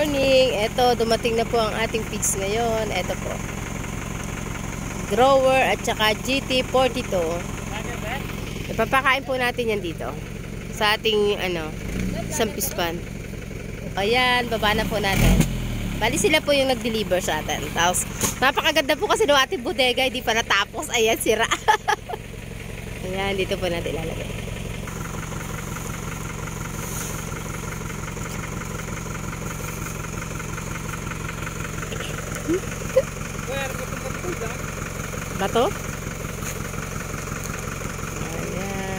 morning. Eto, dumating na po ang ating pigs ngayon. Eto po. Grower at saka GT42. Ipapakain po natin yan dito. Sa ating, sampispan. Ayan, baba na po natin. Bali sila po yung nag-deliver sa atin. Tapos, napakaganda po kasi ng ating bodega. Hindi pa natapos. Ayan, sira. Ayan, dito po natin ilalagay. Bato? Ayan.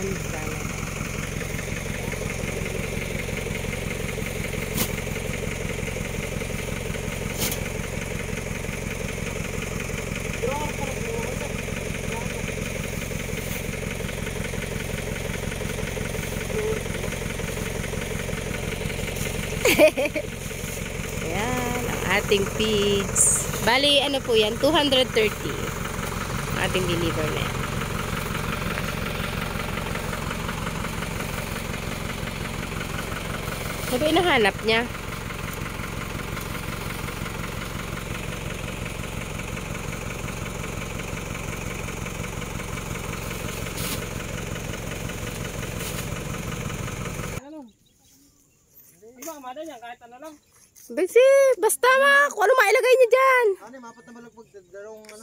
Ayan, ang ating pigs. Bali, ano po yan? 230. Ating deliver na. Sabi, inahanap niya. Basi, basta kung ano mailagay niya dyan. Ano, mapat na malagbag, dalawang ano?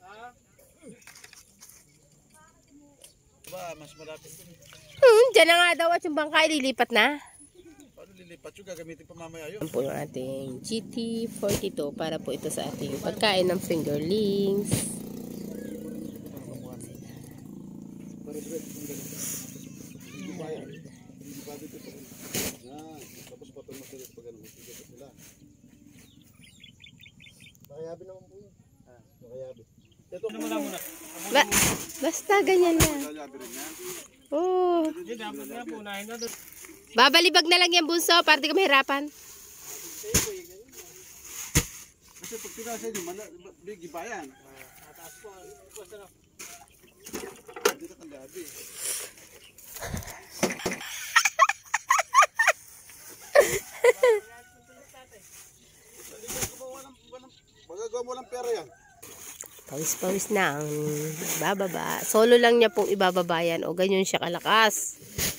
Ba, mas malapit. Dyan na nga daw at yung bangka ililipat na. Paano lilipat yung gagamitin pa mamaya yun? Yan po yung ating GT42 para po ito sa ating pagkain ng fingerlings. Nakayabi naman po yun. Nakayabi. Basta ganyan na. Oh. Babalibag na lang yan, bunso, para di ka mahirapan. Kasi pag pinasa nyo, bigi pa yan. Hindi ka tandabi. Magagawa mo lang pera yan. Pawis-pawis na ang bababa. Solo lang niya pong ibababa yan. O ganyan siya kalakas.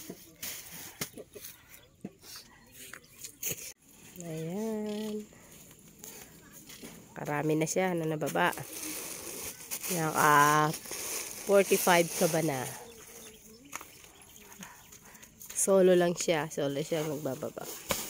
Ayan. Karami na siya na nababa. Naka 45 ka ba na? Solo lang siya. Solo siya magbababa.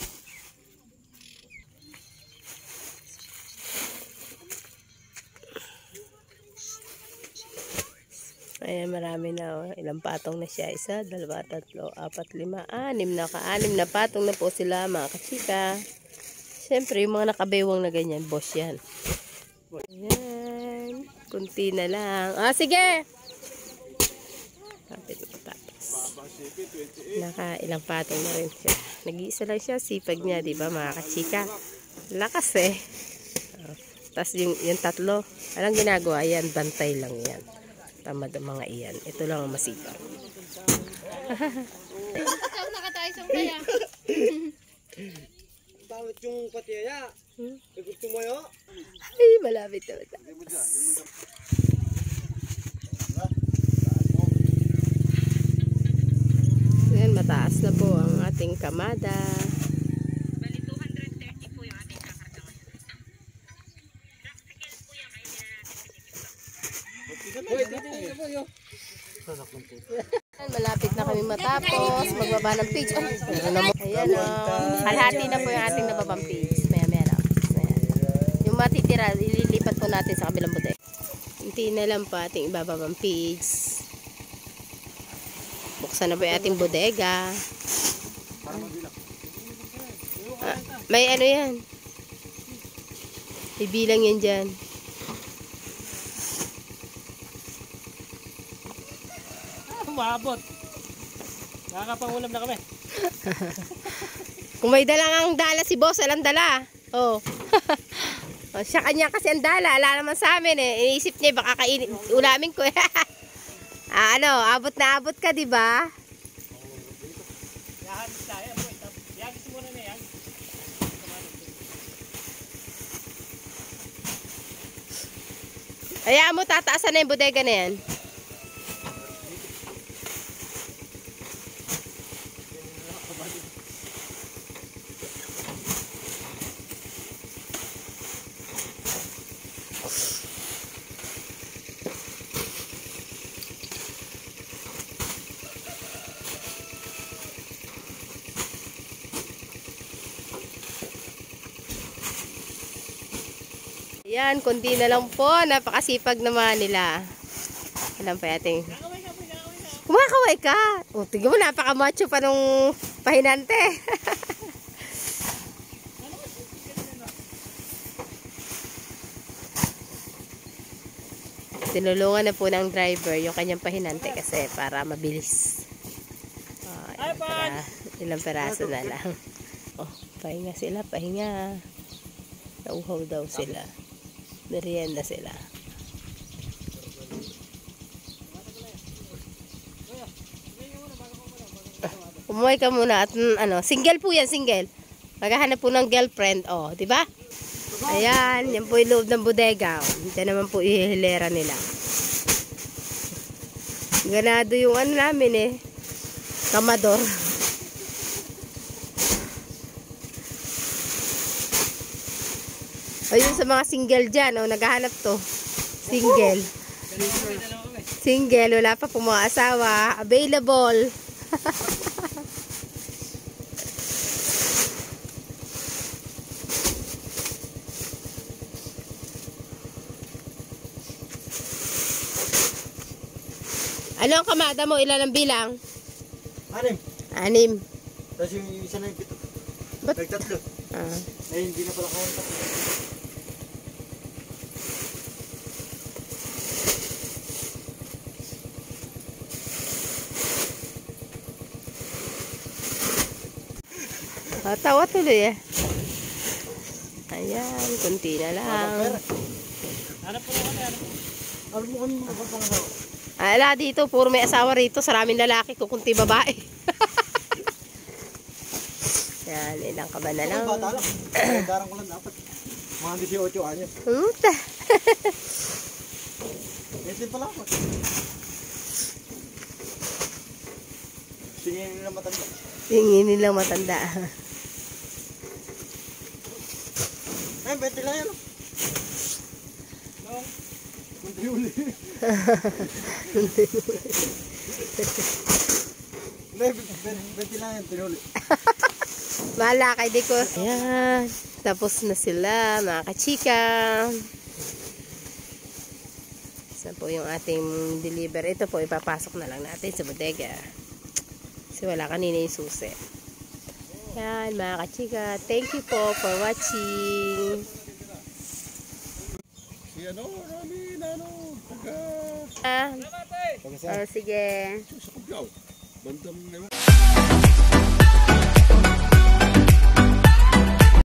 Ayan, marami na. Oh. Ilang patong na siya. 1, 2, 3, 4, 5, 6 na. 6 na patong na po sila, mga kachika. Siyempre, yung mga nakabewang na ganyan, boss yan. Ayan. Kunti na lang. Sige! Kapit na tapos. Ilang patong na rin siya. Nag-iisa lang siya. Sipag niya, diba, mga kachika? Lakas eh. Tapos yung 3, anong ginagawa? Yan, bantay lang yan. Tamad ang mga iyan. Ito lang ang masipag. Ikaw nakatayo sa kaya. Bakit yung patiya? Gusto mo yun? Ay, malapit na mata. Ayan, mataas na po ang ating kamada. Bali 230 po yung ating kakarga ngayon. Practical po yan, kaya hindi na natin Malapit na kami matapos. Magbaba ng page. Ayan o. Kalahati na po yung ating nababang page. Maya lang. Yung matitira, ililipat po natin sa kabilang bodega. Hinti na lang pa ating ibababang page. Buksan na po yung ating bodega. May ano yan. Ibilang yan dyan. Maabot. Nakakapangulam na kami. Kung may dalang dala si boss, alang dala. Oh. Siya kanya kasi ang dala. Ala naman sa amin eh. Iniisip niya baka ulamin ko eh. Abot na abot ka, di ba? Yahabis tayo. Yahabis muna na yan. Hayaan mo, tataasan na yung bodega na yan. Yan, kundi na lang po. Napakasipag naman nila. Alam pa yating. Kumakaway ka. O, tignan mo, napakamacho pa nung pahinante. Tinulungan na po ng driver yung kanyang pahinante kasi para mabilis. Ilang peraso na lang. Oh, pahinga sila, pahinga. Nauhaw daw sila. Merienda sila. Umuwi ka muna at single po yan, single. Maghahanap po ng girlfriend, oh, di ba? Ayan, yan po yung loob ng bodega. Diyan naman po ihilera nila. Ganado yung namin kamador. Ayun sa mga single dyan, naghahanap to. Single. Single, wala pa po mga asawa. Available. Ano ang kamada mo? Ilan ang bilang? 6. 6. Tapos yung isa na yung 7. Ba't? Nag-3. Ay, hindi na pala kaya. Tawa tuloy Ayan, kunti na lang. Hanap po kami, hanap po. Ano mo kami magpapangasawa? Ala, dito, puro may asawa rito. Saraming lalaki, kukunti babae. Yan, ilang ka ba na lang? Bata lang. Darang ko lang dapat. Mga 18 anyos. Mesin pala ako. Tingin nila matanda. Tingin nilang matanda. Ay, 20 lang yan. Kunti uli. Hindi, 20 lang yan, tinuli. Bahala kay Diko. Ayan, tapos na sila, mga kachika. Isa po yung ating deliver. Ito po, ipapasok na lang natin sa bodega. Kasi wala kanina yung susi. Yan, mga kachika. Thank you po for watching. Si Rami, taga... Sige. Sa Kubyaw. Bandang